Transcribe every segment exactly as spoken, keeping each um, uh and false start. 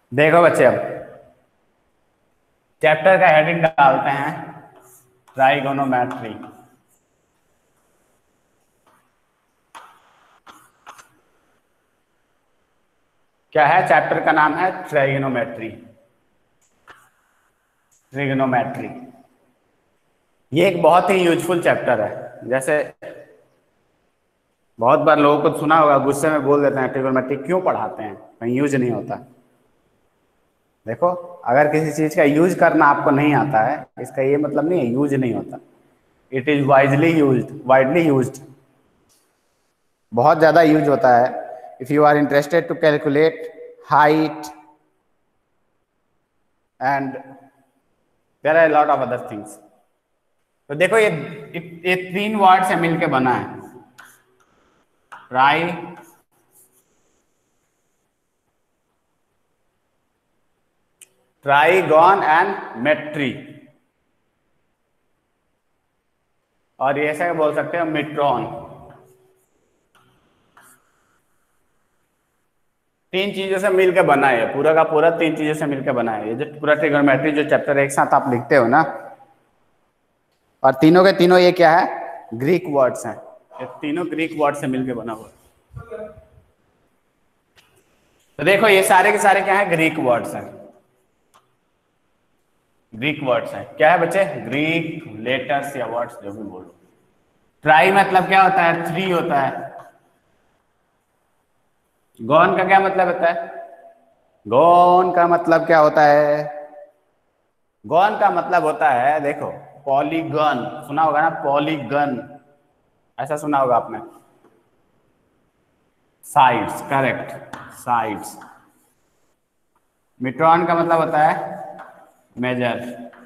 देखो बच्चे, अब चैप्टर का हेडिंग डालते हैं ट्राइगोनोमेट्री। क्या है? चैप्टर का नाम है ट्राइगोनोमेट्री। ट्रिग्नोमेट्री ये एक बहुत ही यूजफुल चैप्टर है। जैसे बहुत बार लोगों को सुना होगा, गुस्से में बोल देते हैं ट्रिग्नोमेट्री क्यों पढ़ाते हैं, कहीं यूज नहीं होता। देखो, अगर किसी चीज का यूज करना आपको नहीं आता है, इसका ये मतलब नहीं है यूज नहीं होता। It is wisely used, widely used, बहुत ज्यादा यूज होता है। If you are interested to calculate height and there are lot of other things. तो देखो, ये ये तीन वर्ड से मिलके बना है, ट्राई ट्राइगॉन एंड मेट्री, और ये ऐसे बोल सकते हो मिट्रॉन। तीन चीजों से मिलकर बना है, पूरा का पूरा तीन चीजों से मिलकर बना है। ये जो पूरा ट्रिग्नोमेट्री जो चैप्टर एक साथ आप लिखते हो ना, और तीनों के तीनों ये क्या है? ग्रीक वर्ड्स हैं। ये तीनों ग्रीक वर्ड से मिलकर बना हुआ है। तो देखो, ये सारे के सारे क्या है? ग्रीक वर्ड्स हैं। ग्रीक वर्ड्स हैं। क्या है बच्चे? ग्रीक लेटर्स या वर्ड्स, जो भी बोलो। ट्राई मतलब क्या होता है? थ्री होता है। गॉन का क्या मतलब होता है? गॉन का मतलब क्या होता है? गॉन का मतलब होता है, देखो, पॉलीगन सुना होगा ना, पॉलीगन, ऐसा सुना होगा आपने। Sides, correct, sides. मिट्रॉन का मतलब होता है मेजर।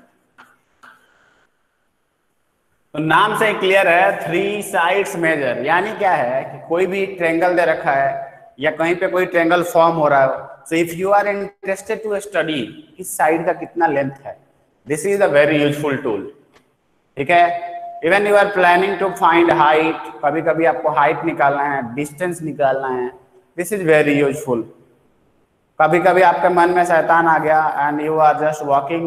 तो नाम से क्लियर है, थ्री साइड्स मेजर। यानी क्या है कि कोई भी ट्रेंगल दे रखा है या कहीं पे कोई ट्रेंगल फॉर्म हो रहा है, so if you are interested to study इस साइड का कितना लेंथ है, this is a very useful tool. ठीक है। Even you are planning to find height, कभी कभी आपको हाइट निकालना है, डिस्टेंस निकालना है, दिस इज वेरी यूजफुल। कभी कभी आपके मन में शैतान आ गया and you are just walking,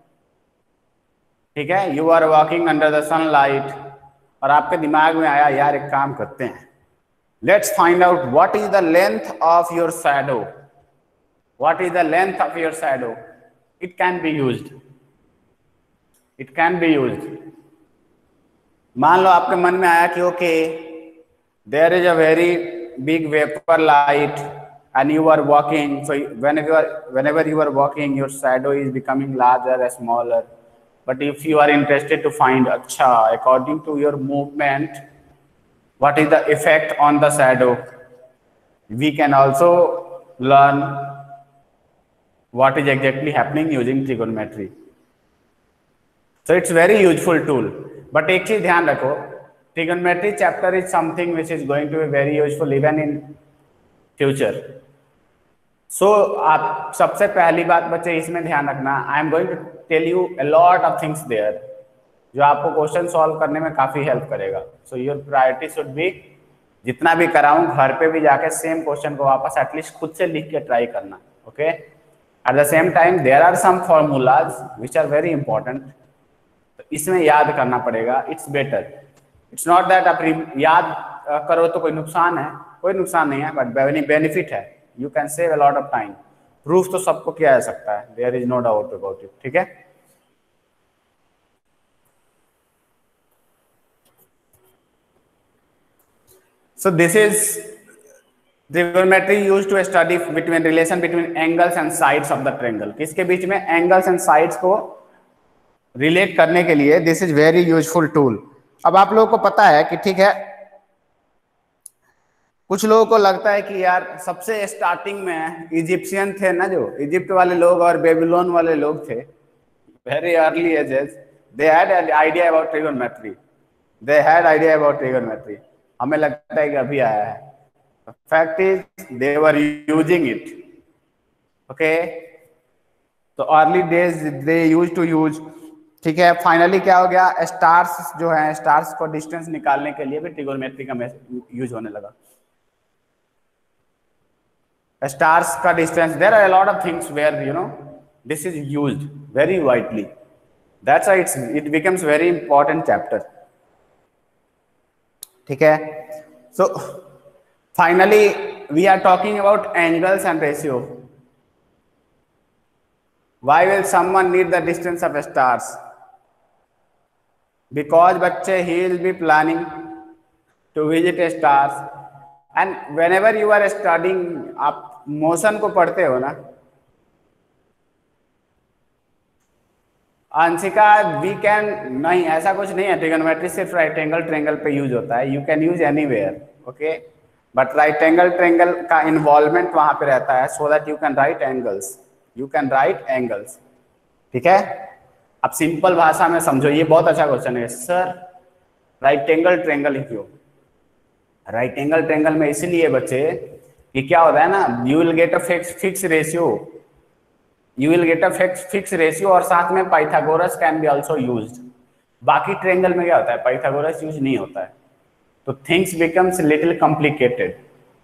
ठीक है, you are walking under the sunlight, और आपके दिमाग में आया यार एक काम करते हैं, let's find out what is the length of your shadow, what is the length of your shadow. It can be used, it can be used. मान लो आपके मन में आया कि okay, there is a very big vapour light and you are walking, so whenever you are, whenever you are walking, your shadow is becoming larger and smaller. But if you are interested to find, acha, according to your movement, what is the effect on the shadow, we can also learn what is exactly happening using trigonometry. So it's very useful tool. But एक चीज ध्यान रखो, trigonometry chapter is something which is going to be very useful even in future. So आप सबसे पहली बात बच्चे इसमें ध्यान रखना, I am going to tell you a lot of things there, जो आपको क्वेश्चन सॉल्व करने में काफी हेल्प करेगा। So your priority should be, जितना भी कराऊं घर पे भी जाके सेम क्वेश्चन को वापस एटलीस्ट खुद से लिख के ट्राई करना। Okay, at the same time there are some formulas which are very important, तो इसमें याद करना पड़ेगा। It's better, it's not that आप याद करो तो कोई नुकसान है, कोई नुकसान नहीं है, बट बेनिफिट है, you can save a lot of time. Proof तो सबको किया जा सकता है, there is no doubt about it. ठीक है, so this is trigonometry used to study between relation between angles and sides of the triangle. किसके बीच में? एंगल्स एंड साइड्स को रिलेट करने के लिए this is very useful tool. अब आप लोगों को पता है कि ठीक है, कुछ लोगों को लगता है कि यार सबसे स्टार्टिंग में इजिप्शियन थे ना, जो इजिप्ट वाले लोग और बेबीलोन वाले लोग थे, very early ages, they had an idea about trigonometry, they had idea about trigonometry. हमें लगता है कि अभी आया है, fact is they were using it. Okay, तो early days they use to use. ठीक है, फाइनली क्या हो गया, स्टार्स जो है, स्टार्स को डिस्टेंस निकालने के लिए भी ट्रिगोनोमेट्री का यूज होने लगा। stars का distance, there are a lot of things where you know this is used very widely. That's why it's it becomes very important chapter. ठीक है? So finally we are talking about angles and ratio. Why will someone need the distance of stars? Because बच्चे he will be planning to visit stars, and whenever you are studying, आप motion को पढ़ते हो ना Anshika, we can नहीं, ऐसा कुछ नहीं है। ट्रिगोनोमेट्री सिर्फ राइट एंगल ट्रायंगल पे यूज होता है, you can use anywhere, okay, but right angle triangle का इन्वॉल्वमेंट वहां पे रहता है, so that you can write angles, you can write angles. ठीक है, अब सिंपल भाषा में समझो, ये बहुत अच्छा क्वेश्चन है सर, राइट एंगल ट्रायंगल ही क्यों? राइट एंगल ट्रायंगल में इसलिए बच्चे कि क्या होता है ना, you will get a fix fix ratio, you will get a fix fix ratio, और साथ में Pythagoras can be also used. बाकी ट्रायंगल में क्या होता है, पाइथागोरस यूज नहीं होता है, तो things becomes little complicated.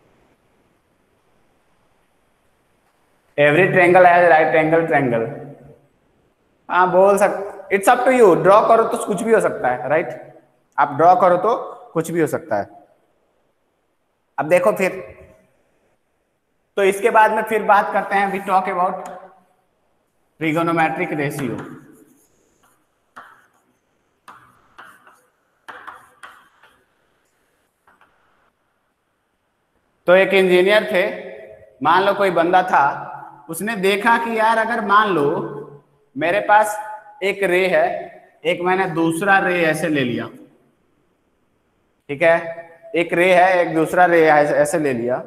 Every triangle has right angle triangle, हाँ बोल सक, it's up to you, draw करो तो कुछ भी हो सकता है, राइट right? आप ड्रॉ करो तो कुछ भी हो सकता है। अब देखो फिर, तो इसके बाद में फिर बात करते हैं, we talk about trigonometric ratio. तो एक इंजीनियर थे, मान लो कोई बंदा था, उसने देखा कि यार अगर मान लो मेरे पास एक रे है, एक मैंने दूसरा रे ऐसे ले लिया, ठीक है, एक रे है एक दूसरा रे ऐसे ले लिया,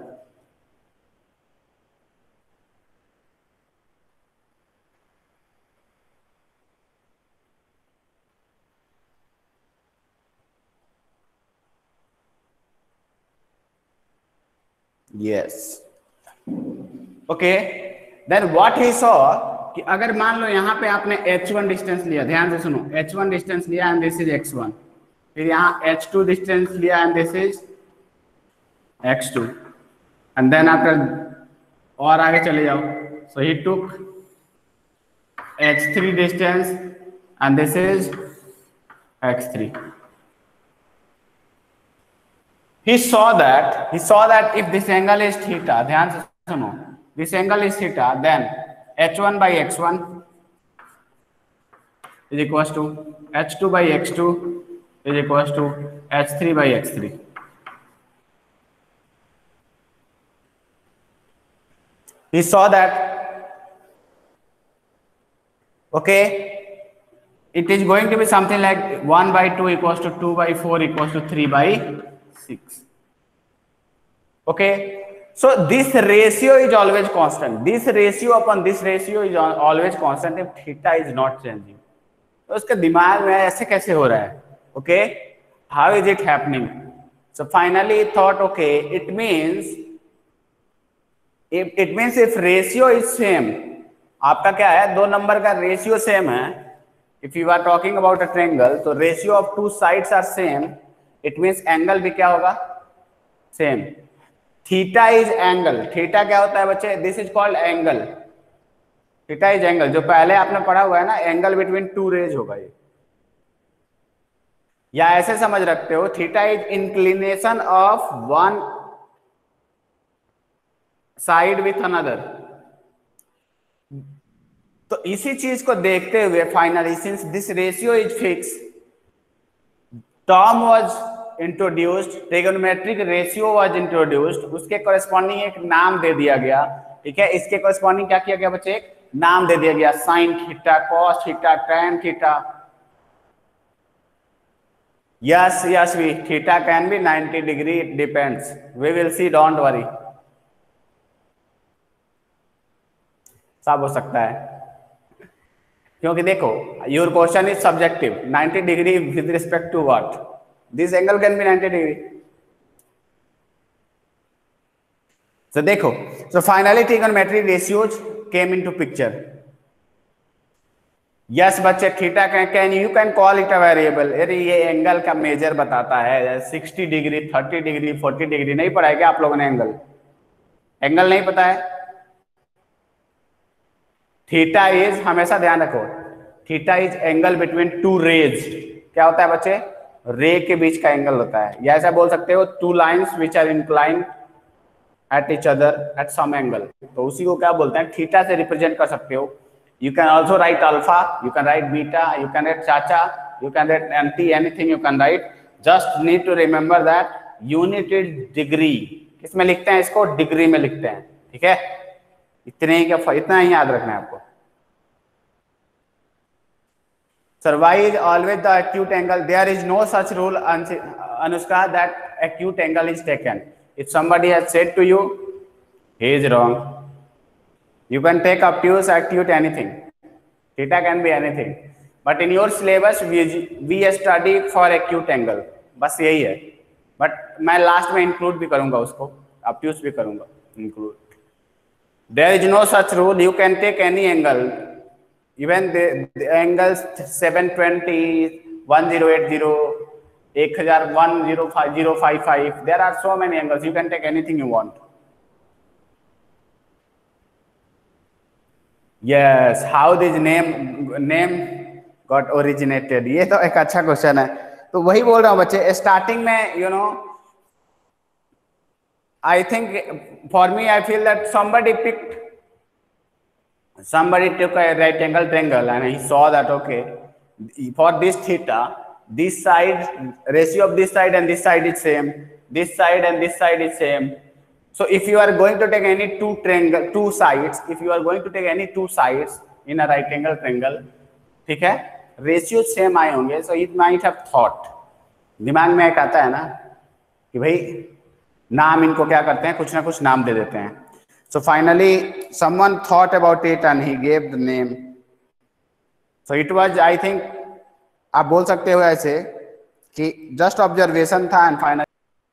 yes, okay, then what he saw कि अगर मान लो यहाँ पे आपने एच वन डिस्टेंस लिया, ध्यान से सुनो, एच वन डिस्टेंस लिया and this is X one, फिर यहाँ एच टू डिस्टेंस लिया and this is X two, and then after और आगे चले जाओ, so he took H three distance and this is X three. He saw that he saw that if this angle is theta, ध्यान से सुनो, this angle is theta, then h one by x one is equals to h two by x two is equals to h three by x three. He saw that, okay, it is going to be something like one by two equals to two by four equals to three by six. Okay, so this ratio is always constant, this ratio upon this ratio is always constant if theta is not changing. तो उसके दिमाग में ऐसे कैसे हो रहा है, okay, how is it happening? So finally he thought, okay, it means if it means if ratio is same, आपका क्या है, दो नंबर का रेशियो सेम है, if you are talking about a triangle, तो ratio of two sides are same, it means angle भी क्या होगा, same. Theta is angle, theta क्या होता है बच्चे, this is called angle, theta is angle, जो पहले आपने पढ़ा हुआ है ना, एंगल बिटवीन टू रेज होगा ये, या ऐसे समझ रखते हो, theta is inclination of one side with another. तो इसी चीज को देखते हुए finally since this ratio is fix, term was introduced, trigonometric ratio was introduced, उसके कॉरेस्पॉन्डिंग एक नाम दे दिया गया, ठीक है, इसके कॉरेस्पॉन्डिंग क्या किया गया बच्चे, एक नाम दे दिया गया, sine theta, cos theta, tan theta. Yes yes we theta can be ninety degree, it depends, we will see, don't worry, सब हो सकता है, क्योंकि देखो your question is subjective, ninety degree with respect to what, this angle can be ninety degree. So देखो, so finally trigonometric ratios came into picture. Yes बच्चे, theta can you can call it a variable, अरे ये angle का measure बताता है, sixty degree, thirty degree, forty degree, नहीं पढ़ा है क्या आप लोगों ने एंगल? एंगल नहीं पता है? थीटा इज, हमेशा ध्यान रखो, theta is angle between two rays. क्या होता है बच्चे? रे के बीच का एंगल होता है, या ऐसा बोल सकते हो two lines which are inclined at each other at some angle, तो उसी को क्या बोलते हैं? थीटा से रिप्रेजेंट कर सकते हो। You can also write alpha, you can write beta, you can write chacha, you can write aunty, anything you can write, just need to remember that unit is degree. किसमें लिखते हैं इसको? डिग्री में लिखते हैं, ठीक है? इतने ही क्या, इतना ही याद रखना है आपको। Sir, why is always the acute angle? There is no such rule, Anushka, that acute angle is taken. If somebody has said to you, he is wrong. You can take obtuse, acute, anything. Theta can be anything. But in your syllabus, we, we study for acute angle. बस यही है. But मैं last में include भी करूँगा उसको, obtuse भी करूँगा include. There is no such rule. You can take any angle. Even the, the angles seven twenty, one thousand eighty, one thousand, one thousand five, zero five five, there are so many angles. You can take anything you want. Yes, how this name name got originated? ये तो एक अच्छा question है। तो वही बोल रहा हूँ बच्चे, स्टार्टिंग में you know I think for me I feel that somebody picked somebody took a right angle triangle and he saw that okay, for this theta, this side ratio of this side and this side is same, this side and this side is same. So if you are going to take any two triangle two sides, if you are going to take any two sides in a right angle triangle, ठीक है, ratio same आए होंगे, so it might have thought, दिमाग में एक आता है ना कि भाई नाम इनको क्या करते हैं, कुछ ना कुछ नाम दे देते हैं। So finally, someone thought about it and he gave the name. So it was, I think, आप बोल सकते हो ऐसे कि just observation था and finally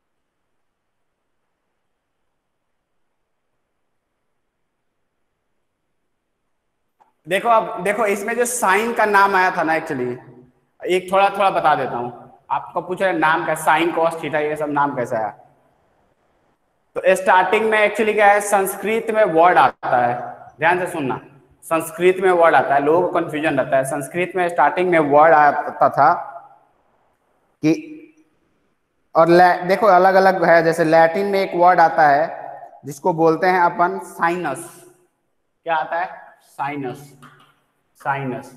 देखो, अब देखो इसमें जो साइन का नाम आया था ना, एक्चुअली एक थोड़ा थोड़ा बता देता हूँ आपको। पूछ रहे नाम क्या, साइन कॉस थीटा, ये सब नाम कैसा आया? तो स्टार्टिंग में एक्चुअली क्या है, संस्कृत में वर्ड आता है, ध्यान से सुनना, संस्कृत में वर्ड आता है, लोगों को कंफ्यूजन रहता है। संस्कृत में स्टार्टिंग में वर्ड आता था कि, और देखो अलग अलग है, जैसे लैटिन में एक वर्ड आता है जिसको बोलते हैं अपन साइनस। क्या आता है? साइनस, साइनस,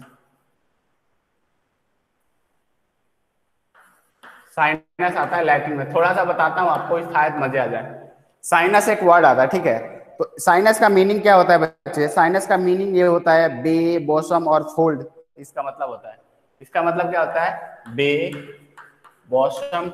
साइनस आता है लैटिन में। थोड़ा सा बताता हूँ आपको, शायद मजे आ जाए। साइनस एक वर्ड आता है, ठीक है? तो साइनस का मीनिंग क्या होता है बच्चे? साइनस का मीनिंग ये होता है बे, बॉसम और फोल्ड। इसका मतलब होता है, इसका मतलब क्या होता है? बे, बॉसम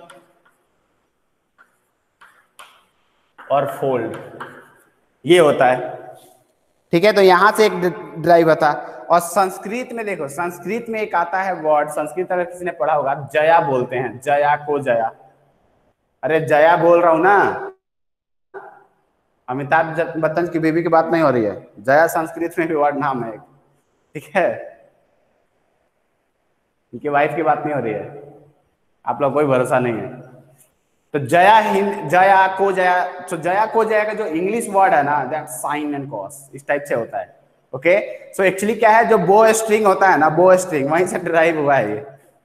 और फोल्ड, ये होता है, ठीक है? तो यहां से एक ड्राइव था। और संस्कृत में देखो, संस्कृत में एक आता है वर्ड, संस्कृत अगर किसी ने पढ़ा होगा, जया बोलते हैं, जया को जया। अरे जया बोल रहा हूं ना, अमिताभ बच्चन की बेबी की बात नहीं हो रही है। जया संस्कृत में भी वर्ड नाम है, ठीक है? इनकी वाइफ की बात नहीं हो रही है, आप लोग कोई भरोसा नहीं है। तो जया हिंद, जया को जया, तो जया को जया का जो इंग्लिश वर्ड है ना, दैट साइन एंड कॉस, इस टाइप से होता है। ओके, सो एक्चुअली क्या है, जो बो स्ट्रिंग होता है ना, बो स्ट्रिंग, वहीं से डिराइव हुआ है ये।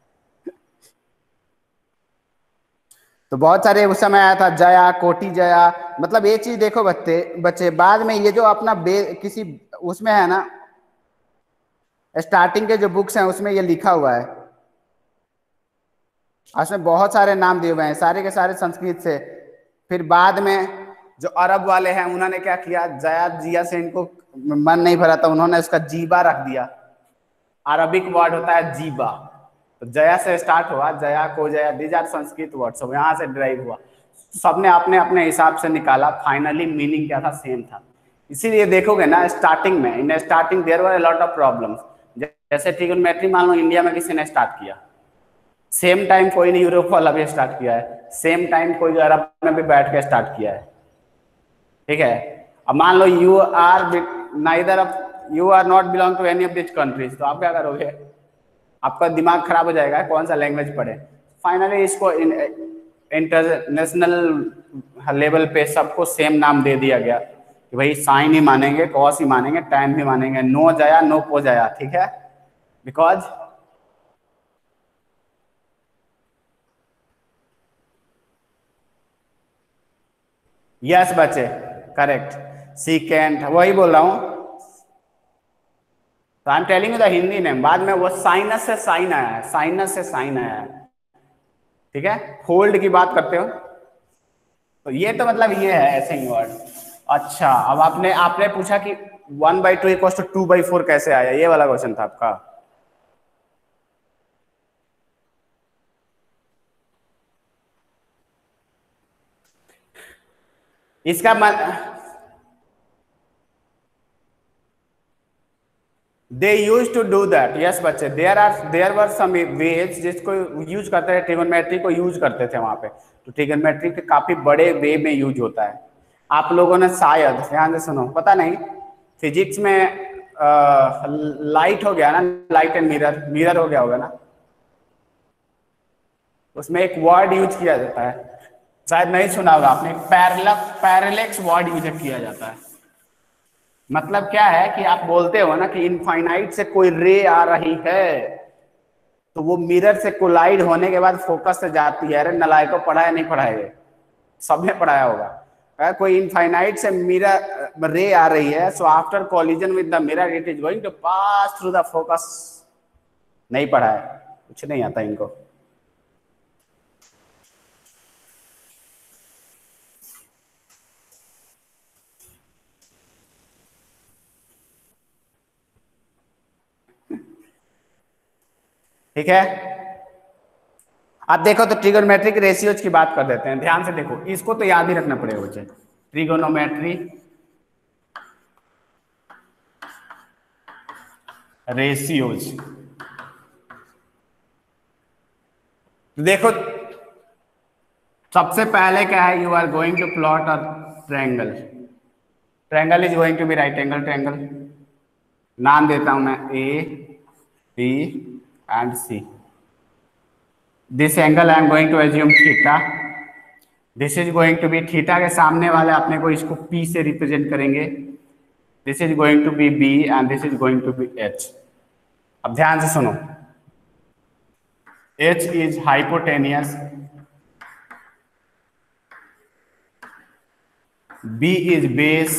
तो बहुत सारे उस समय आया था, जया, कोटि जया, मतलब ये चीज देखो बच्चे बच्चे बाद में ये जो अपना बे किसी उसमें है ना, स्टार्टिंग के जो बुक्स हैं उसमें ये लिखा हुआ है, उसमें बहुत सारे नाम दिए हुए हैं, सारे के सारे संस्कृत से। फिर बाद में जो अरब वाले हैं उन्होंने क्या किया, जया जिया से इनको मन नहीं भरा था, उन्होंने उसका जीबा रख दिया। अरबिक वर्ड होता है जीबा, तो जया से स्टार्ट हुआ, जया को जया, दीज आर संस्कृत वर्ड, सब यहाँ से ड्राइव हुआ। सबने अपने अपने हिसाब से निकाला, फाइनली मीनिंग क्या था, सेम था। इसीलिए देखोगे ना, स्टार्टिंग में, in starting there were a lot of problems. जैसे ट्रिगोनोमेट्री मान लो इंडिया में किसी ने स्टार्ट किया, सेम टाइम कोई ने यूरोप वाला भी स्टार्ट किया है, सेम टाइम कोई अरब में भी बैठ के स्टार्ट किया है, ठीक है? अब मान लो you are neither of, you are not belong to any of this countries, तो आप क्या करोगे? आपका दिमाग खराब हो जाएगा, कौन सा लैंग्वेज पढ़े। फाइनली इसको इंटरनेशनल लेवल पे सबको सेम नाम दे दिया गया, कि भाई साइन ही मानेंगे, कॉस ही मानेंगे, टैन भी मानेंगे, नो जाया नो पो जाया, ठीक है, बिकॉज यस बच्चे करेक्ट, सीकेंट वही बोल रहा हूं। तो I am telling you the Hindi name, बाद में वो साइनस से साइन आया है, साइनस से साइन आया है, ठीक है। फोल्ड की बात करते हो तो ये तो मतलब ये है ऐसे ही वर्ड। अच्छा अब आपने आपने पूछा कि one by two equal to two by four कैसे आया, ये वाला क्वेश्चन था आपका। इसका मन they use to do that, yes बच्चे, there are there were some ways जिसको यूज करते हैं, ट्रिगोनोमेट्री को यूज करते थे वहां पे, तो ट्रिगोनोमेट्री के काफी बड़े वे में यूज होता है। आप लोगों ने शायद ध्यान से सुनो, पता नहीं फिजिक्स में आ, लाइट हो गया ना, लाइट एंड मिरर, मिरर हो गया होगा ना, उसमें एक वर्ड यूज किया जाता है, शायद नहीं सुना होगा आपने, पैरेलल पैरेलेक्स वर्ड यूज किया जाता है। मतलब क्या है कि आप बोलते हो ना कि इनफाइनाइट से कोई रे आ रही है, तो वो मिरर से कोलाइड होने के बाद फोकस से जाती है। अरे नलायक को पढ़ा है नहीं पढ़ा है, सबने पढ़ाया होगा। अगर कोई इनफाइनाइट से मिरर रे आ रही है, so after collision with the mirror it is going to pass through the focus. नहीं पढ़ा है, कुछ नहीं आता इनको। ठीक है, अब देखो तो ट्रिगोनोमेट्रिक रेशियोज की बात कर देते हैं, ध्यान से देखो, इसको तो याद ही रखना पड़ेगा बच्चे, ट्रिगोनोमेट्री रेशियोज। देखो सबसे पहले क्या है, you are going to plot a triangle, triangle is going to be right angle triangle, नाम देता हूं मैं A B and C. This angle I am going to assume theta, this is going to be, theta के सामने वाले अपने को इसको पी से रिप्रेजेंट करेंगे, this is going to be B and this is going to be H. अब ध्यान से सुनो, H is hypotenuse, B is base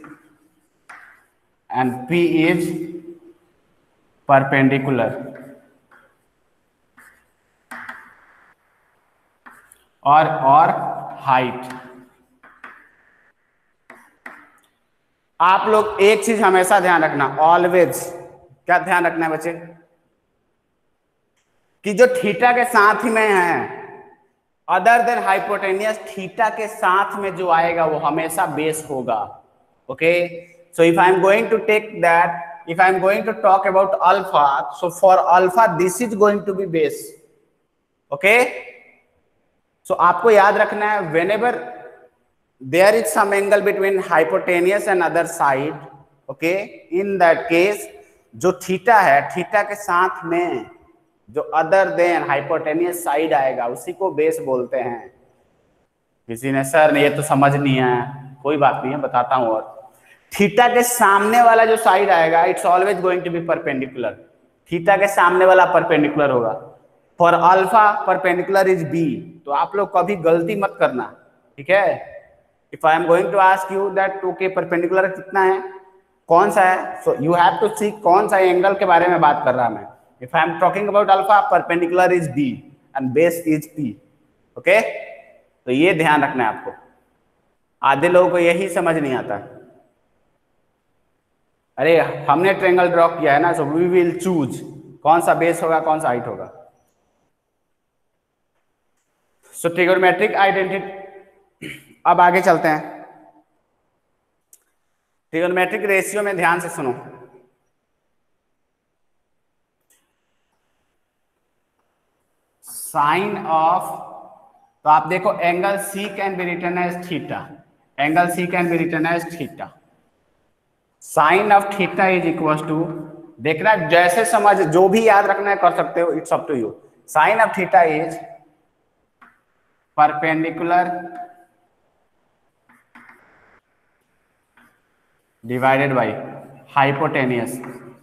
and P is perpendicular. और और हाइट। आप लोग एक चीज हमेशा ध्यान रखना, ऑलवेज, क्या ध्यान रखना है बच्चे, कि जो थीटा के साथ ही में है, अदर देन हाइपोटेनियस, थीटा के साथ में जो आएगा वो हमेशा बेस होगा। Okay, so if I am going to take that, if I am going to talk about alpha, so for alpha this is going to be base. Okay, so आपको याद रखना है, whenever there is some angle between hypotenuse and other side, okay, in that case जो theta है, theta के साथ में जो अदर देन हाइपोटेनियस साइड आएगा उसी को बेस बोलते हैं। किसी ने सर ये तो समझ नहीं है, कोई बात नहीं है, बताता हूं। और थीटा के सामने वाला जो साइड आएगा, it's always going to be perpendicular, theta के सामने वाला परपेंडिकुलर होगा। For alpha perpendicular is B, तो आप लोग कभी गलती मत करना, ठीक है। If I am going to ask you that okay perpendicular कितना है, कौन सा है, so you have to see कौन सा एंगल के बारे में बात कर रहा मैं। If I am talking about alpha, perpendicular is B and base is P. Okay, तो ये ध्यान रखना है आपको, आधे लोगों को यही समझ नहीं आता। अरे हमने ट्रायंगल ड्रॉ किया है ना, सो वी विल चूज कौन सा बेस होगा कौन सा हाइट होगा। सो ट्रिगोनोमेट्रिक आइडेंटिटी, अब आगे चलते हैं। ट्रिगोनोमेट्रिक रेशियो में ध्यान से सुनो, साइन ऑफ, तो आप देखो angle C can be written as theta, angle C can be written as theta, sine of theta is equal to, देखना जैसे समझ, जो भी याद रखना है कर सकते हो, it's up to you. Sine of theta is perpendicular divided by hypotenuse,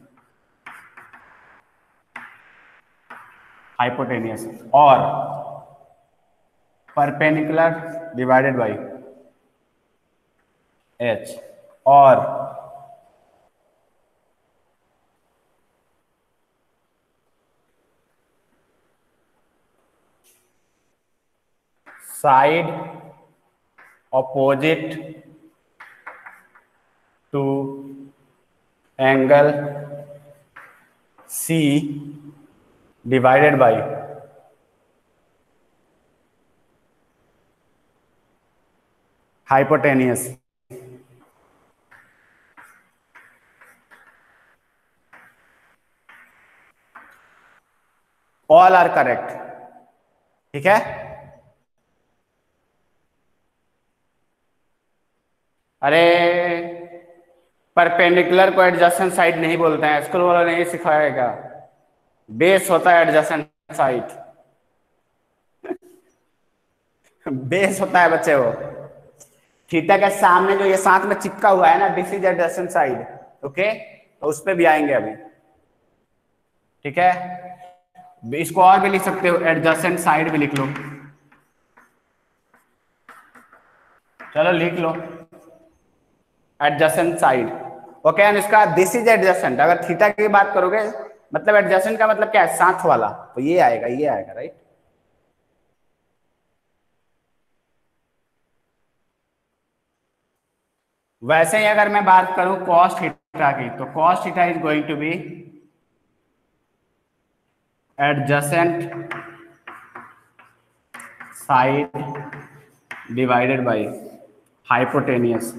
hypotenuse और परपेंडिकुलर डिवाइडेड बाई एच और side opposite to angle C divided by hypotenuse. All are correct. ठीक है, अरे परपेंडिकुलर को एडजेसेंट साइड नहीं बोलते हैं, school वालों ने ये सिखाएगा, बेस होता है एडजेसेंट साइड। बेस होता है बच्चे वो, थीटा के सामने जो ये साथ में चिपका हुआ है ना, this is adjacent side. Okay, तो उस पे भी आएंगे अभी। ठीक है, इसको और भी लिख सकते हो, एडजेसेंट साइड भी लिख लो। चलो लिख लो एडजेसेंट साइड। ओके, एंड इसका दिस इज एडजेसेंट, अगर थीटा की बात करोगे मतलब एडजेसेंट का मतलब क्या है, साथ वाला, तो ये आएगा, ये आएगा, राइट। वैसे ही अगर मैं बात करूं कॉस थीटा की, तो cos theta is going to be adjacent side divided by hypotenuse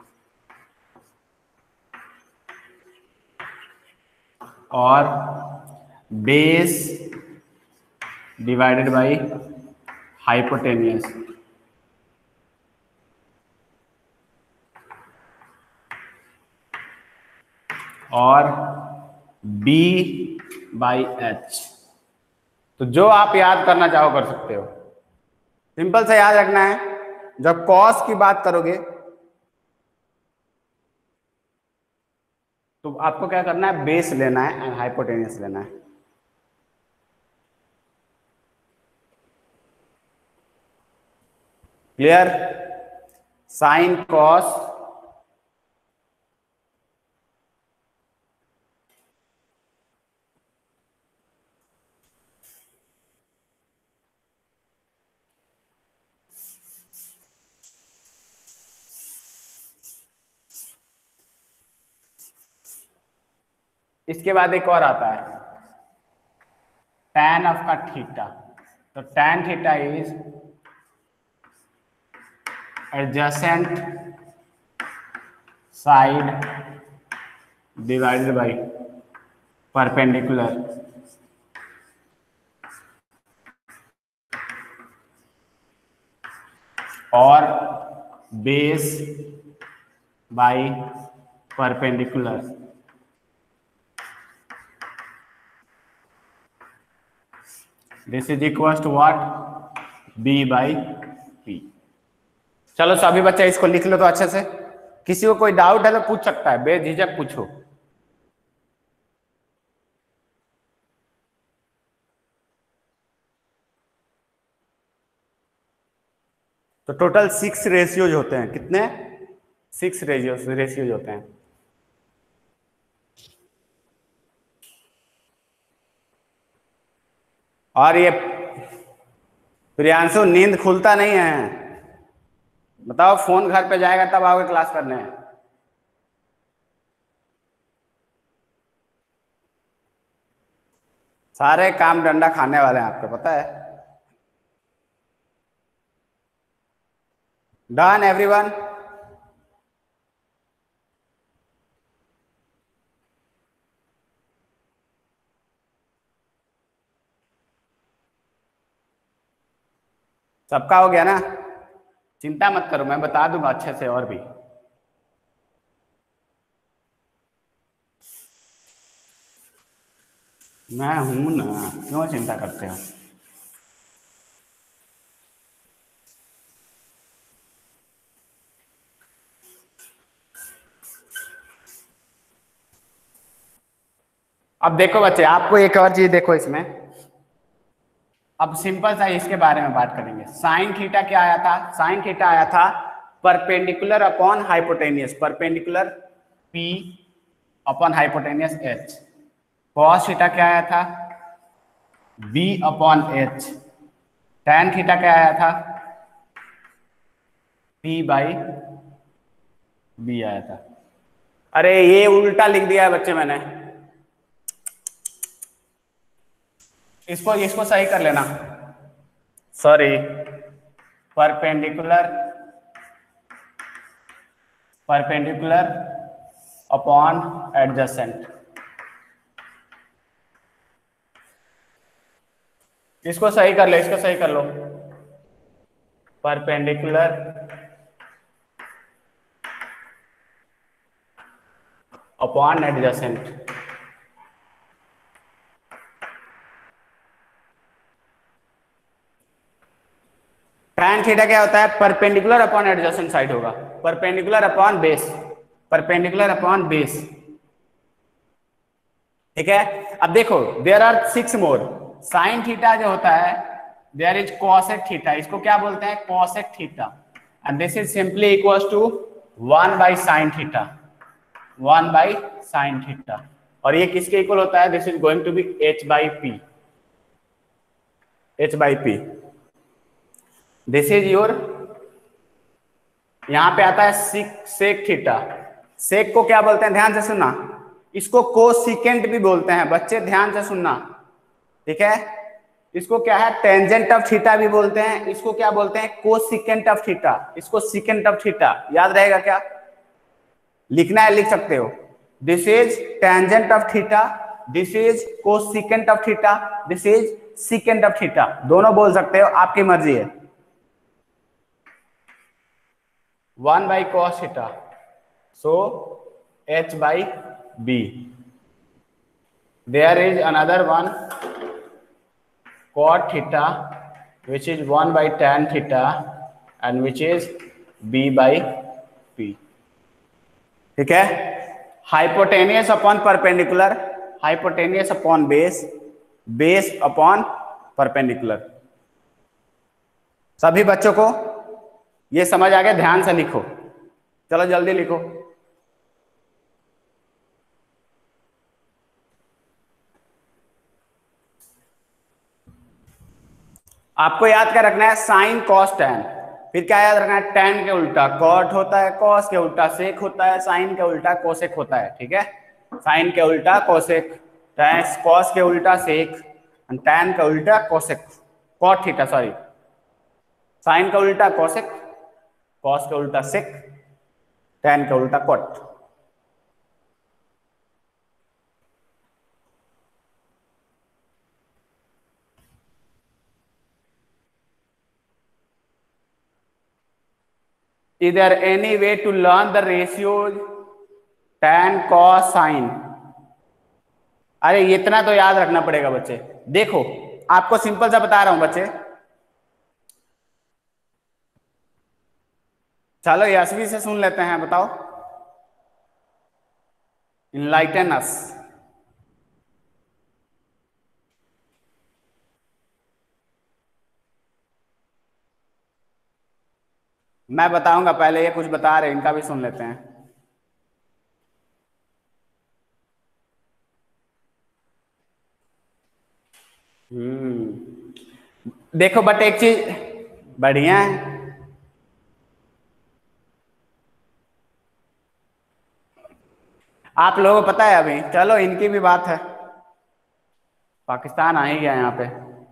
और बेस डिवाइडेड बाय हाइपोटेनियस। और B बाई एच। तो जो आप याद करना चाहो कर सकते हो, सिंपल से याद रखना है, जब कॉस की बात करोगे तो आपको क्या करना है, बेस लेना है एंड हाइपोटेनियस लेना है। क्लियर? साइन कॉस इसके बाद एक और आता है tan ऑफ का थीटा। तो tan theta is adjacent side divided by perpendicular और base by perpendicular. This is equal to what, b by p। चलो सभी बच्चे इसको लिख लो तो अच्छे से, किसी को कोई डाउट है तो पूछ सकता है, बेझिझक पूछो। तो टोटल सिक्स रेशियोज होते हैं, कितने? सिक्स रेशियोज रेशियोज होते हैं। और ये प्रियांशु नींद खुलता नहीं है, बताओ फोन घर पे जाएगा तब आओगे क्लास करने। सारे काम डंडा खाने वाले हैं आपको पता है। Done everyone? सबका हो गया ना? चिंता मत करो, मैं बता दूंगा अच्छे से और भी। मैं हूं ना, क्यों चिंता करते हो? अब देखो बच्चे, आपको एक और चीज देखो इसमें, अब सिंपल सा इसके बारे में बात करेंगे। साइन थीटा क्या आया था? साइन थीटा आया था perpendicular upon hypotenuse, perpendicular P upon hypotenuse H. Cos theta क्या आया था? B upon H. Tan theta क्या आया था? पी बाई बी आया था। अरे ये उल्टा लिख दिया है बच्चे मैंने, इसको इसको सही कर लेना। Sorry, perpendicular perpendicular upon adjacent, इसको सही कर लो, इसको सही कर लो। Perpendicular upon adjacent. Tan theta क्या होता है? परपेंडिकुलर अपॉन एडजेसेंट साइड होगा, perpendicular upon base, perpendicular upon base. ठीक है, अब देखो there are six more. Sine theta जो होता है, देयर इज कॉसेक थीटा, इसको क्या बोलते हैं? Cosec theta. And this is simply equals to one by sine theta, one by sine theta. और ये किसके इक्वल होता है? This is going to be H by P, H by P. This is your, यहां पे आता है सिक sec theta. सेक को क्या बोलते हैं? ध्यान से सुनना, इसको कोसिकेंट भी बोलते हैं बच्चे, ध्यान से सुनना। ठीक है, इसको क्या है? टेंजेंट ऑफ थीटा भी बोलते हैं। इसको क्या बोलते हैं? कोसिकेंट ऑफ थीटा, इसको सिकेंट ऑफ थीटा। याद रहेगा क्या? लिखना है, लिख सकते हो। This is tangent of theta, this is cosecant of theta, this is secant of theta. दोनों बोल सकते हो, आपकी मर्जी है। One by cos theta, so H by B. There is another one cot theta which is one by tan theta and which is b by p। ठीक है, hypotenuse upon perpendicular, hypotenuse upon base, base upon perpendicular. सभी बच्चों को ये समझ आ गया? ध्यान से लिखो, चलो जल्दी लिखो। आपको याद क्या रखना है? Sine cos tan. फिर क्या याद रखना है? टैन के उल्टा कॉट होता है, कॉस के उल्टा सेक होता है, साइन के उल्टा कोसेक होता है। ठीक है, साइन के उल्टा कोसेक, कॉस के उल्टा सेक, टैन का उल्टा cosec, cot theta sorry, sine का उल्टा कोसेक, कॉस का उल्टा सेक, टैन का उल्टा cot. Is there any way to learn the ratios tan cos sin? अरे इतना तो याद रखना पड़ेगा बच्चे। देखो आपको सिंपल सा बता रहा हूं बच्चे, चलो यशवी से सुन लेते हैं, बताओ। Enlighten us. मैं बताऊंगा, पहले ये कुछ बता रहे, इनका भी सुन लेते हैं। हम्म देखो बट एक चीज बढ़िया है, आप लोगों को पता है अभी, चलो इनकी भी बात है, पाकिस्तान आ ही गया यहाँ पे।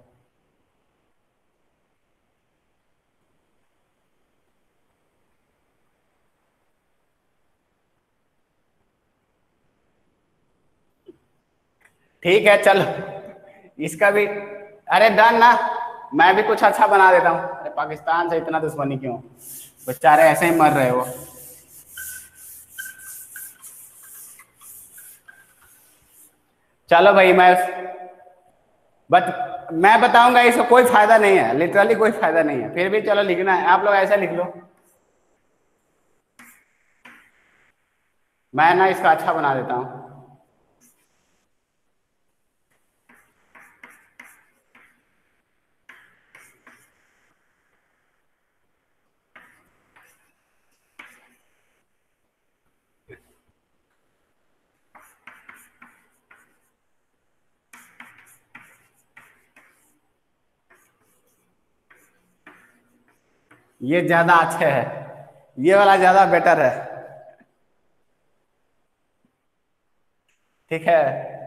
ठीक है चलो, इसका भी, अरे डन ना, मैं भी कुछ अच्छा बना देता हूँ। अरे पाकिस्तान से इतना दुश्मनी क्यों, बेचारे ऐसे ही मर रहे हो। चलो भाई, मैं बट मैं बताऊंगा, इसका कोई फायदा नहीं है, लिटरली कोई फायदा नहीं है, फिर भी चलो लिखना है, आप लोग ऐसा लिख लो। मैं ना इसका अच्छा बना देता हूँ। ये ज्यादा अच्छे है, ये वाला ज्यादा बेटर है। ठीक है,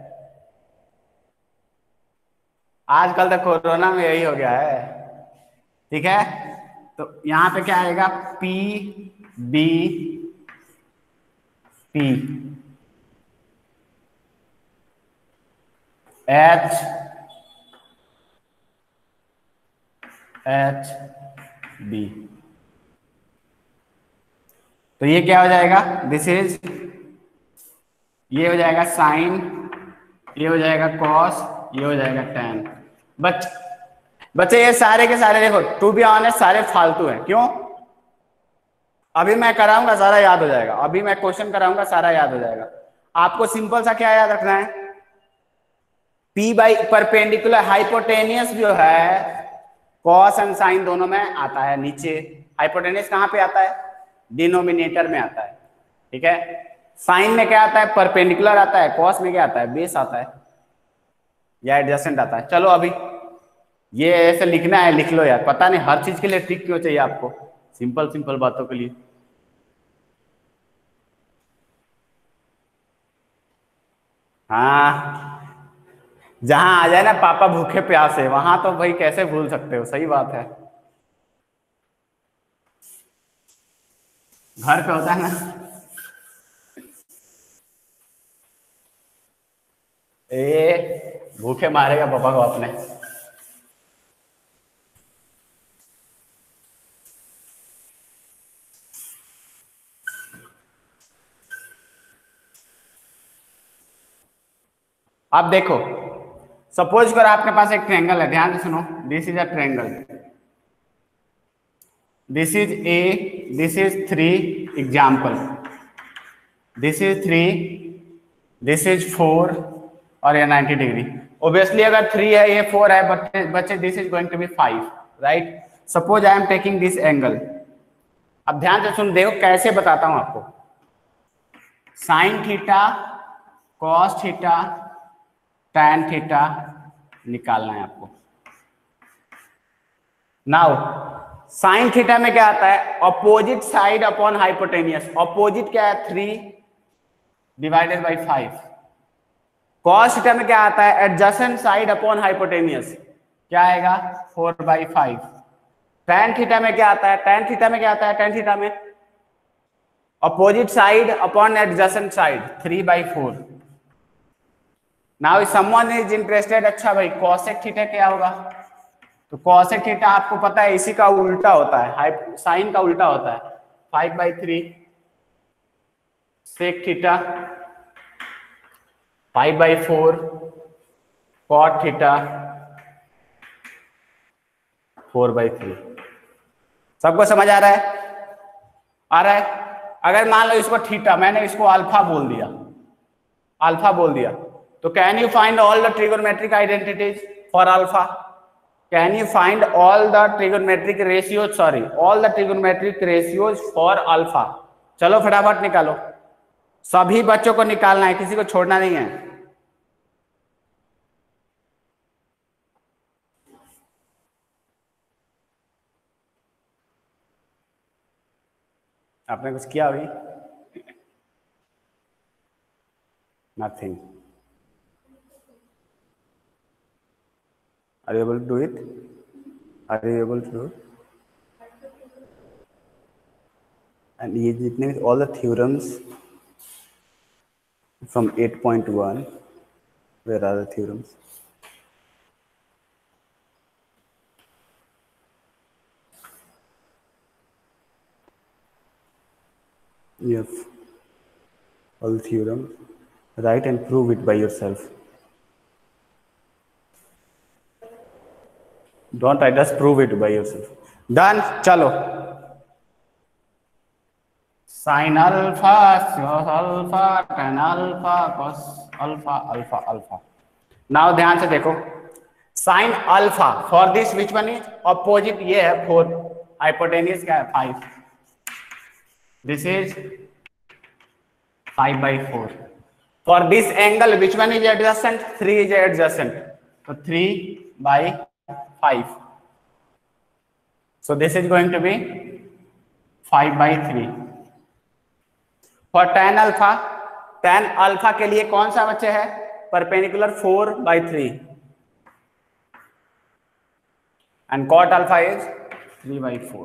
आजकल तो कोरोना में यही हो गया है। ठीक है, तो यहां पे क्या आएगा, P B P H H B. तो ये क्या हो जाएगा, दिस इज, ये हो जाएगा साइन, ये हो जाएगा कॉस, ये हो जाएगा टेन। बच बच्चे ये सारे के सारे देखो, टू बी ऑनेस्ट सारे फालतू हैं। क्यों? अभी मैं कराऊंगा सारा याद हो जाएगा, अभी मैं क्वेश्चन कराऊंगा सारा याद हो जाएगा। आपको सिंपल सा क्या याद रखना है, P बाई परपेंडिकुलर हाइपोटेनियस जो है कॉस एंड साइन दोनों में आता है नीचे। हाइपोटेनियस कहां पे आता है, डिनोमिनेटर में आता है। ठीक है, साइन में क्या आता है, परपेंडिकुलर आता है, कॉस में क्या आता है, बेस आता है या एडजेसेंट आता है। चलो अभी ये ऐसे लिखना है, लिख लो यार, पता नहीं हर चीज के लिए ट्रिक क्यों चाहिए आपको, सिंपल सिंपल बातों के लिए। हाँ, जहां आ जाए ना पापा भूखे प्यासे, वहां तो भाई कैसे भूल सकते हो, सही बात है। घर पे होता है ना, ए भूखे मारेगा पापा को अपने। अब देखो, सपोज कर आपके पास एक ट्रायंगल है, ध्यान से सुनो, this is a triangle, this is a, this is three example, this is three, this is four और ये नाइंटी डिग्री। ऑब्वियसली अगर थ्री है, ये फोर है, बच्चे बच्चे this is going to be five, right. Suppose I am taking this angle. अब ध्यान से सुन, देखो कैसे बताता हूं आपको। Sine theta, cos theta, tan theta निकालना है आपको। नाउ साइन थीटा में क्या आता है, opposite side upon hypotenuse. Opposite क्या है, three divided by five. Cos theta में क्या आता है, एडजेसेंट साइड अपॉन हाइपोटेनियस, क्या आएगा, four by five. Tan theta में क्या आता है, टैन थीटा में क्या आता है, टैन थीटा में opposite side upon adjacent side, three by four. Now if someone is interested, अच्छा भाई कॉसेक थीटा क्या होगा, तो कॉसेक थीटा आपको पता है इसी का उल्टा होता है, साइन का उल्टा होता है, five by three. Sec theta five by four, cot theta four by three. सबको समझ आ रहा है, आ रहा है। अगर मान लो इसको थीटा, मैंने इसको अल्फा बोल दिया, अल्फा बोल दिया, तो can you find all the trigonometric identities for alpha, can you find all the trigonometric ratios, sorry all the trigonometric ratios for alpha. चलो फटाफट निकालो, सभी बच्चों को निकालना है, किसी को छोड़ना नहीं है। आपने कुछ किया अभी? Nothing. Are you able to do it? Are you able to do it? And ये जितने भी all the theorems from eight point one, where are the theorems? You have all the theorem, write and prove it by yourself. Don't try, just prove it by yourself. Done. चलो, sine alpha, cos alpha, tan alpha, cos alpha, alpha alpha. Now ध्यान से देखो, sine alpha for this which one is opposite, ये है four, hypotenuse क्या है five, this is five by four. For this angle which one is adjacent, three is adjacent, तो three by five. So this is going to be five by three. For tan alpha, tan alpha के लिए कौन सा बच्चे है perpendicular four by three, and cot alpha is three by four.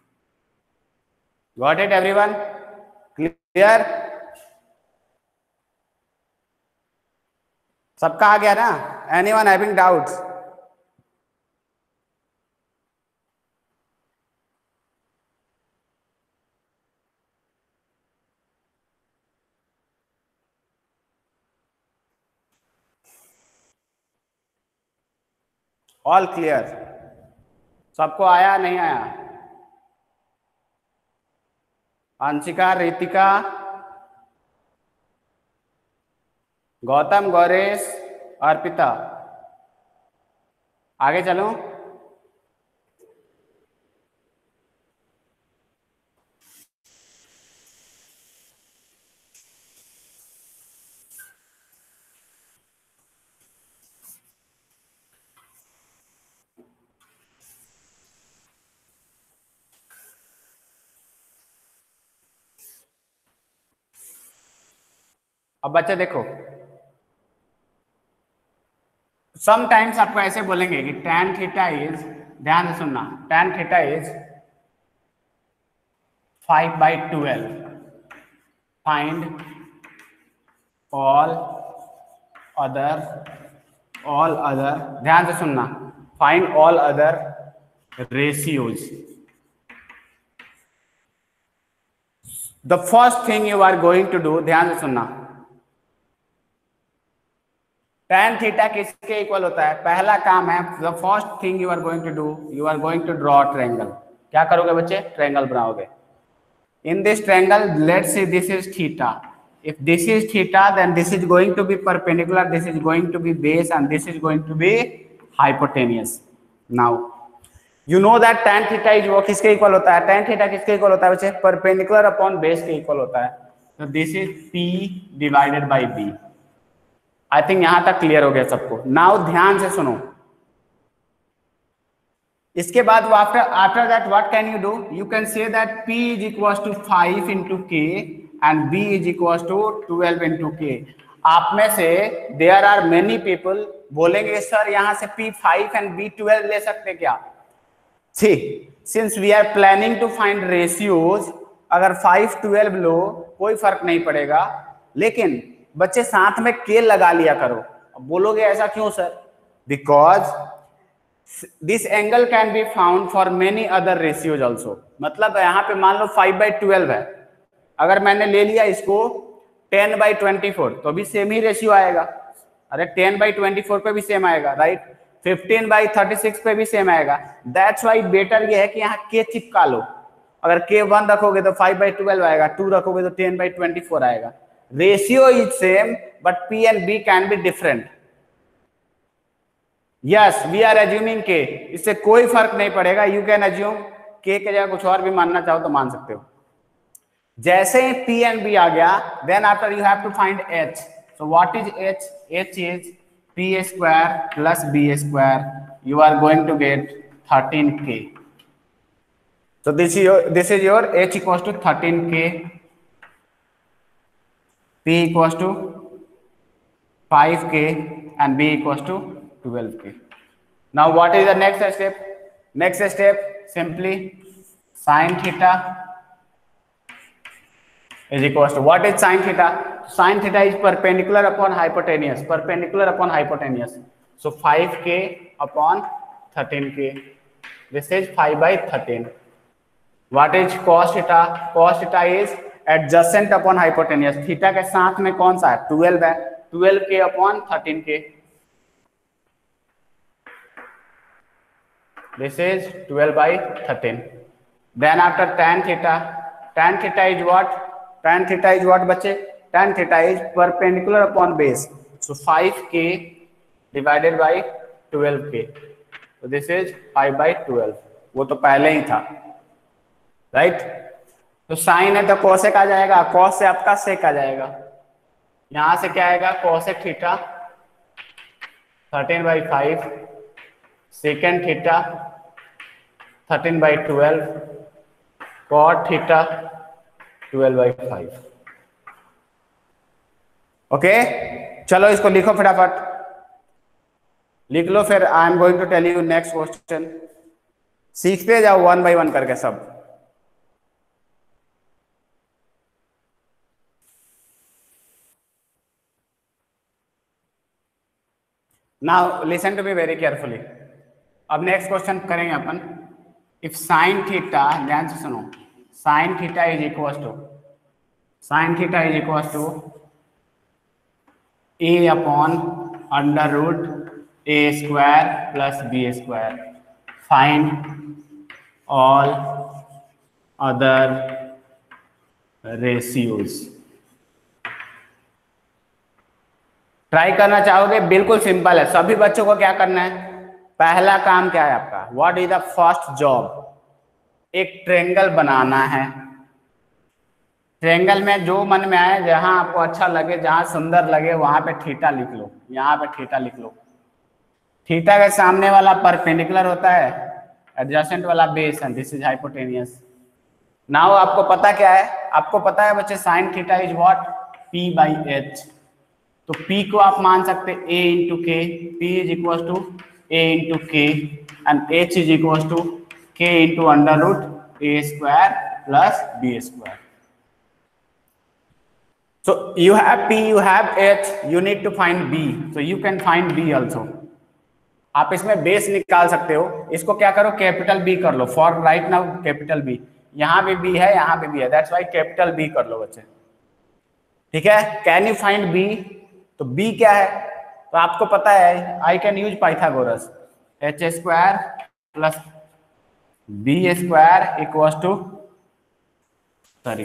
Got it everyone? Clear? सबका आ गया ना? Anyone having doubts? All clear? सबको आया नहीं आया? अंशिका, रितिका, गौतम, गौरेश, अर्पिता, आगे चलो। अब बच्चे देखो, समटाइम्स आपको ऐसे बोलेंगे कि tan थीटा इज, ध्यान से सुनना, tan theta is five by twelve, find all other, all other, ध्यान से सुनना, find all other ratios. The first thing you are going to do, ध्यान से सुनना, tan थीटा किसके इक्वल होता है? पहला काम है, the first thing you are going to do, you are going to draw triangle. क्या करोगे बच्चे? ट्रायंगल बनाओगे. In this triangle, let's say this is theta. If this is theta, then this is going to be perpendicular, this is going to be base, and this is going to be hypotenuse. Now you know that tan theta is वो किसके equal होता है? tan theta किसके equal होता है बच्चे? Perpendicular upon base के equal होता है. तो this is p divided by b. I think यहां तक क्लियर हो गया सबको. नाउ ध्यान से सुनो, इसके बाद वो after after that what can you do? You can say that p is equal to five into K and b is equal to twelve into K. आप में से देयर आर मेनी पीपल बोलेंगे सर यहाँ से p five and b twelve ले सकते क्या? See, since we are planning to find ratios, अगर फाइव ट्वेल्व लो कोई फर्क नहीं पड़ेगा, लेकिन बच्चे साथ में के लगा लिया करो. अब बोलोगे ऐसा क्यों sir? Because this angle can be found for many other ratios also. मतलब यहाँ पे मान लो फाइव बाई ट्वेल्व है, अगर मैंने ले लिया इसको टेन बाई ट्वेंटी फोर तो भी सेम ही रेशियो आएगा. अरे टेन बाई ट्वेंटी फोर पे भी सेम आएगा, right? Fifteen by thirty six पे भी सेम आएगा. दैट्स वाई बेटर ये है कि यहाँ के चिपका लो. अगर के वन रखोगे तो फाइव बाई ट्वेल्व आएगा, टू रखोगे तो टेन बाई ट्वेंटी फोर आएगा. Ratio is same, but P and B can be different. Yes, we are assuming K. इससे कोई फर्क नहीं पड़ेगा. You can assume K के जगह कुछ और भी मानना चाहो तो मान सकते हो. जैसे ही P and B आ गया, then after you have to find H. So what is H? H is P square plus B square. You are going to get thirteen K. So this is your this is your H equals to thirteen K. P equals to five K and B equals to twelve K. Now what is the next step? Next step, simply sin theta is equals to, what is sin theta? Sin theta is perpendicular upon hypotenuse, perpendicular upon hypotenuse. So five K upon thirteen K. This is five by thirteen. What is cos theta? Cos theta is adjacent upon hypotenuse. Theta के साथ में कौन सा है? Twelve है. Twelve K upon thirteen K. This is twelve by thirteen. Then after tan theta, tan theta is what? tan theta is what बच्चे? tan theta is perpendicular upon base. So five K divided by twelve K. तो this is five by twelve. वो तो पहले ही था, right right? तो sign है तो cosec आ जाएगा, कॉस से आपका सेक आ जाएगा. यहां से क्या आएगा? Cosec theta thirteen by five, second theta thirteen by twelve cot theta twelve by five. Okay, चलो इसको लिखो फटाफट, लिख लो, फिर I am going to tell you next question. सीखते जाओ वन बाय वन करके सब। Now listen to me very carefully. अब नेक्स्ट क्वेश्चन करेंगे अपन। इफ साइन थीटा, ध्यान से सुनो, sine theta is equal to sine theta is equal to A upon under root A square plus B square, find all other ratios. Try करना चाहोगे? बिल्कुल simple है। सभी बच्चों को क्या करना है? पहला काम क्या है आपका? What is the first job? एक ट्रेंगल बनाना है। ट्रेंगल में जो मन में आए, जहां आपको अच्छा लगे, जहां सुंदर लगे, वहां पे थीटा लिख लो। यहाँ पे थीटा लिख लो। थीटा के सामने वाला परपेंडिकुलर होता है, एडजेसेंट वाला base, and this is hypotenuse. Now आपको पता क्या है? आपको पता है बच्चे, sine theta is what? P by H. तो P को आप मान सकते A into K, P is equal to A into K, and H is equal to K into under root A square plus B square. So you have P, you have H, you need to find B. So you can find B also. आप इसमें base निकाल सकते हो। इसको क्या करो? Capital B कर लो। For right now capital B। यहाँ भी B है, यहाँ भी B है, दैट्स वाई कैपिटल B कर लो बच्चे। ठीक है? Can you find B? तो B क्या है? तो आपको पता है, I can use Pythagoras. H square plus B square equals to, sorry,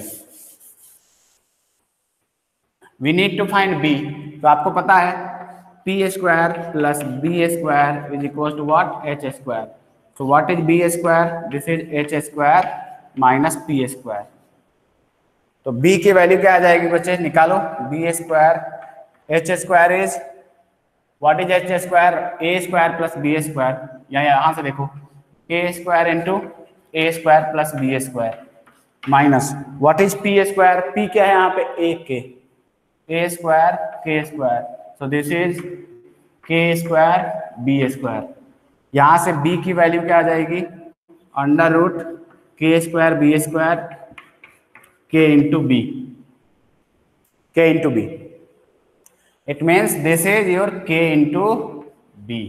we need to find B। तो आपको पता है P square plus B square is equal to what? H square. तो what is B square? This is H square minus P square. तो B की value क्या आ जाएगी बच्चे? निकालो। B square, H square is what is H square? A square plus B square. या यहां से देखो, A square into A square plus B square minus what is P square? P क्या है यहाँ पे? A K, A square K square. So this is K square B square. यहां से B की वैल्यू क्या आ जाएगी? Under root K square B square K into B, K into B. It means this is your K into B.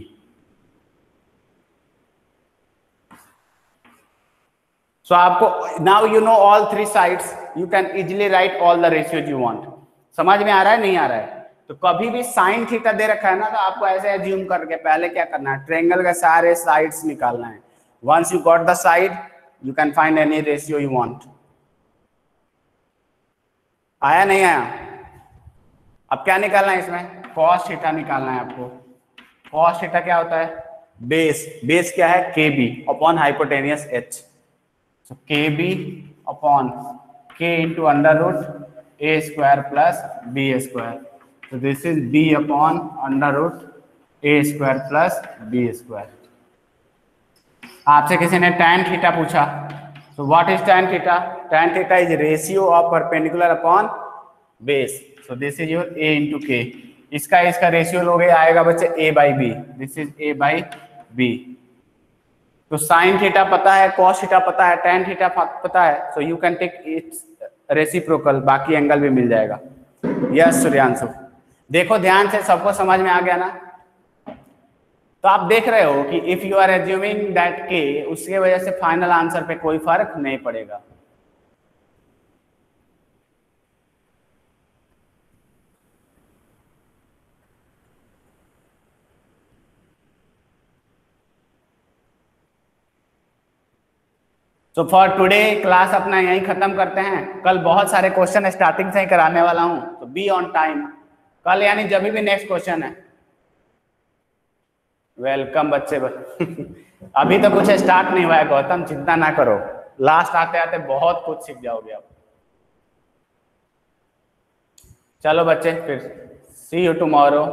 So आपको now you know all three sides, you can easily write all the ratios you want. समझ में आ रहा है? नहीं आ रहा है? तो कभी भी साइन थीटा दे रखा है ना, तो आपको ऐसे एज्यूम करके पहले क्या करना है? ट्रायंगल के सारे साइड्स निकालना है। Once you got the side, you can find any ratio you want. आया नहीं आया? अब क्या निकालना है इसमें? कॉस थीटा निकालना है आपको। कॉस थीटा क्या होता है? बेस। बेस क्या है? K B upon hypotenuse H. So K B upon K into under root A square plus B square. तो this is B upon under root A square plus B square. आपसे किसी ने tan theta पूछा, तो what is tan theta? tan theta is ratio of perpendicular upon base. So this is your a into k. इसका इसका ratio लोगे, आएगा बच्चे a by b. This is a by b. तो साइन थीटा पता है, कॉस थीटा पता है, tan थीटा पता है, so you can take its reciprocal, बाकी एंगल भी मिल जाएगा। यस सूर्यांशु, देखो ध्यान से, सबको समझ में आ गया ना? तो आप देख रहे हो कि if you are assuming that k, उसके वजह से फाइनल आंसर पे कोई फर्क नहीं पड़ेगा। तो फॉर टुडे क्लास अपना यहीं खत्म करते हैं। कल बहुत सारे क्वेश्चन स्टार्टिंग से ही कराने वाला हूं, तो बी ऑन टाइम। कल यानी जब भी नेक्स्ट क्वेश्चन है। वेलकम बच्चे। अभी तो कुछ स्टार्ट नहीं हुआ है गौतम, चिंता ना करो, लास्ट आते आते बहुत कुछ सीख जाओगे आप। चलो बच्चे, फिर सी यू टुमारो।